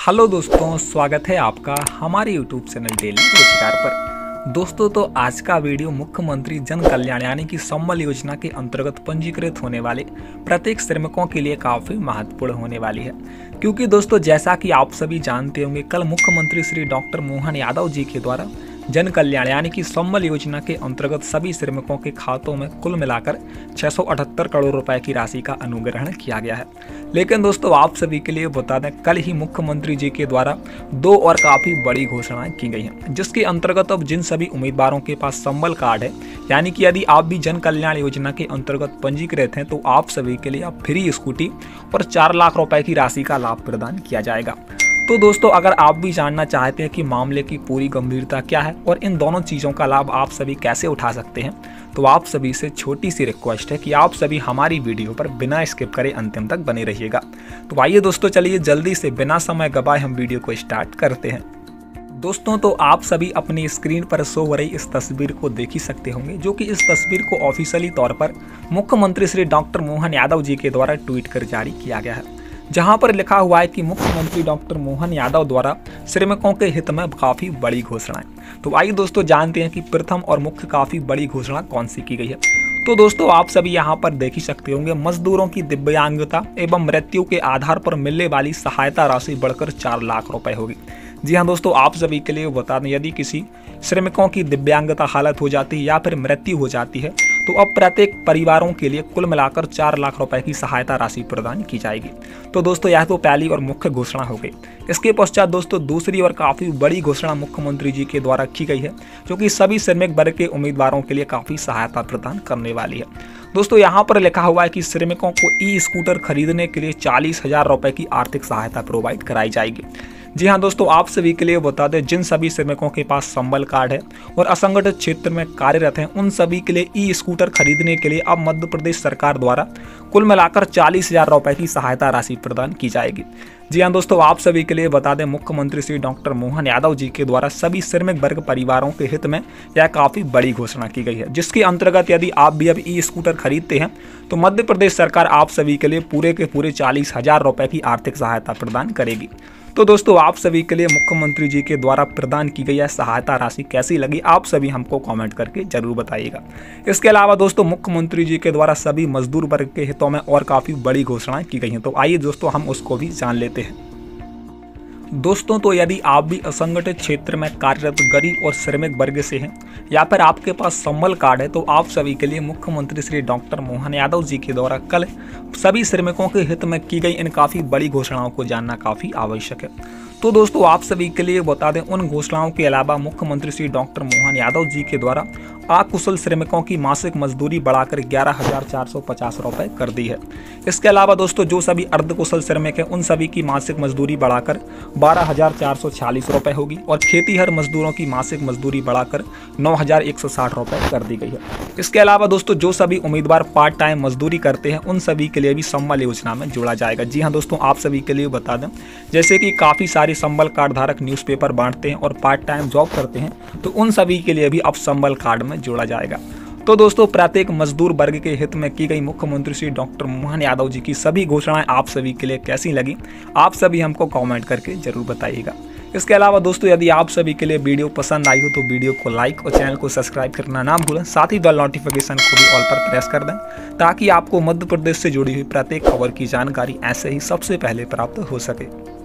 Hello दोस्तों, स्वागत है आपका हमारे यूट्यूब चैनल डेली रोजगार पर। दोस्तों तो आज का वीडियो मुख्यमंत्री जन कल्याण यानी कि संबल योजना के अंतर्गत पंजीकृत होने वाले प्रत्येक श्रमिकों के लिए काफी महत्वपूर्ण होने वाली है, क्योंकि दोस्तों जैसा कि आप सभी जानते होंगे, कल मुख्यमंत्री श्री डॉक्टर मोहन यादव जी के द्वारा जन कल्याण यानी कि संबल योजना के अंतर्गत सभी श्रमिकों के खातों में कुल मिलाकर 678 करोड़ रुपए की राशि का अनुग्रहण किया गया है। लेकिन दोस्तों आप सभी के लिए बता दें, कल ही मुख्यमंत्री जी के द्वारा दो और काफी बड़ी घोषणाएं की गई हैं, जिसके अंतर्गत अब जिन सभी उम्मीदवारों के पास संबल कार्ड है, यानी कि यदि आप भी जन कल्याण योजना के अंतर्गत पंजीकृत हैं, तो आप सभी के लिए अब फ्री स्कूटी और 4 लाख रुपए की राशि का लाभ प्रदान किया जाएगा। तो दोस्तों अगर आप भी जानना चाहते हैं कि मामले की पूरी गंभीरता क्या है और इन दोनों चीज़ों का लाभ आप सभी कैसे उठा सकते हैं, तो आप सभी से छोटी सी रिक्वेस्ट है कि आप सभी हमारी वीडियो पर बिना स्किप करे अंतिम तक बने रहिएगा। तो आइए दोस्तों, चलिए जल्दी से बिना समय गवाए हम वीडियो को स्टार्ट करते हैं। दोस्तों तो आप सभी अपनी स्क्रीन पर शो हो रही इस तस्वीर को देख ही सकते होंगे, जो कि इस तस्वीर को ऑफिशियली तौर पर मुख्यमंत्री श्री डॉक्टर मोहन यादव जी के द्वारा ट्वीट कर जारी किया गया है, जहां पर लिखा हुआ है कि मुख्यमंत्री डॉक्टर मोहन यादव द्वारा श्रमिकों के हित में काफी बड़ी घोषणाएं। तो आइए दोस्तों जानते हैं कि प्रथम और मुख्य काफी बड़ी घोषणा कौन सी की गई है। तो दोस्तों आप सभी यहां पर देख ही सकते होंगे, मजदूरों की दिव्यांगता एवं मृत्यु के आधार पर मिलने वाली सहायता राशि बढ़कर 4 लाख रुपए होगी। जी हाँ दोस्तों, आप सभी के लिए बता दें, यदि किसी श्रमिकों की दिव्यांगता हालत हो जाती है या फिर मृत्यु हो जाती है, तो अब प्रत्येक परिवारों के लिए कुल मिलाकर 4 लाख रुपए की सहायता राशि प्रदान की जाएगी। तो दोस्तों यह तो पहली और मुख्य घोषणा हो गई। इसके पश्चात दोस्तों दूसरी और काफी बड़ी घोषणा मुख्यमंत्री जी के द्वारा की गई है, जो कि सभी श्रमिक वर्ग के उम्मीदवारों के लिए काफी सहायता प्रदान करने वाली है। दोस्तों यहाँ पर लिखा हुआ है कि श्रमिकों को ई स्कूटर खरीदने के लिए 40,000 रुपए की आर्थिक सहायता प्रोवाइड कराई जाएगी। जी हाँ दोस्तों, आप सभी के लिए बता दें, जिन सभी श्रमिकों के पास संबल कार्ड है और असंगठित क्षेत्र में कार्यरत हैं, उन सभी के लिए ई स्कूटर खरीदने के लिए अब मध्य प्रदेश सरकार द्वारा कुल मिलाकर 40,000 रुपए की सहायता राशि प्रदान की जाएगी। जी हाँ दोस्तों, आप सभी के लिए बता दें, मुख्यमंत्री श्री डॉक्टर मोहन यादव जी के द्वारा सभी श्रमिक वर्ग परिवारों के हित में यह काफी बड़ी घोषणा की गई है, जिसके अंतर्गत यदि आप भी अब ई स्कूटर खरीदते हैं, तो मध्य प्रदेश सरकार आप सभी के लिए पूरे के पूरे 40,000 रुपए की आर्थिक सहायता प्रदान करेगी। तो दोस्तों आप सभी के लिए मुख्यमंत्री जी के द्वारा प्रदान की गई यह सहायता राशि कैसी लगी, आप सभी हमको कमेंट करके जरूर बताइएगा। इसके अलावा दोस्तों मुख्यमंत्री जी के द्वारा सभी मजदूर वर्ग के हितों में और काफ़ी बड़ी घोषणाएं की गई हैं, तो आइए दोस्तों हम उसको भी जान लेते हैं। दोस्तों तो यदि आप भी असंगठित क्षेत्र में कार्यरत गरीब और श्रमिक वर्ग से हैं या फिर आपके पास संबल कार्ड है, तो आप सभी के लिए मुख्यमंत्री श्री डॉक्टर मोहन यादव जी के द्वारा कल सभी श्रमिकों के हित में की गई इन काफ़ी बड़ी घोषणाओं को जानना काफ़ी आवश्यक है। तो दोस्तों आप सभी के लिए बता दें, उन घोषणाओं के अलावा मुख्यमंत्री श्री डॉक्टर मोहन यादव जी के द्वारा अकुशल श्रमिकों की मासिक मजदूरी बढ़ाकर 11,450 रुपए कर दी है। इसके अलावा दोस्तों जो सभी अर्धकुशल श्रमिक हैं, उन सभी की मासिक मजदूरी बढ़ाकर 12,446 रुपए होगी और खेतीहर मजदूरों की मासिक मजदूरी बढ़ाकर 9,160 रुपए कर दी गई है। इसके अलावा दोस्तों जो सभी उम्मीदवार पार्ट टाइम मजदूरी करते हैं, उन सभी के लिए भी संबल योजना में जोड़ा जाएगा। जी हाँ दोस्तों, आप सभी के लिए बता दें, जैसे कि काफ़ी सारे संबल कार्ड धारक न्यूज़पेपर बांटते हैं और पार्ट टाइम जॉब करते हैं, तो उन सभी के लिए भी अब संबल कार्ड में जोड़ा जाएगा। तो दोस्तों प्रत्येक मजदूर वर्ग के हित में की गई मुख्यमंत्री श्री डॉक्टर मोहन यादव जी की सभी घोषणाएं आप सभी के लिए कैसी लगी, आप सभी हमको कमेंट करके जरूर बताइएगा। इसके अलावा दोस्तों यदि आप सभी के लिए वीडियो पसंद आई हो तो वीडियो को लाइक और चैनल को सब्सक्राइब करना ना भूलें, साथ ही बेल नोटिफिकेशन को भी ऑल पर प्रेस कर दें, ताकि आपको मध्य प्रदेश से जुड़ी हुई प्रत्येक खबर की जानकारी ऐसे ही सबसे पहले प्राप्त हो सके।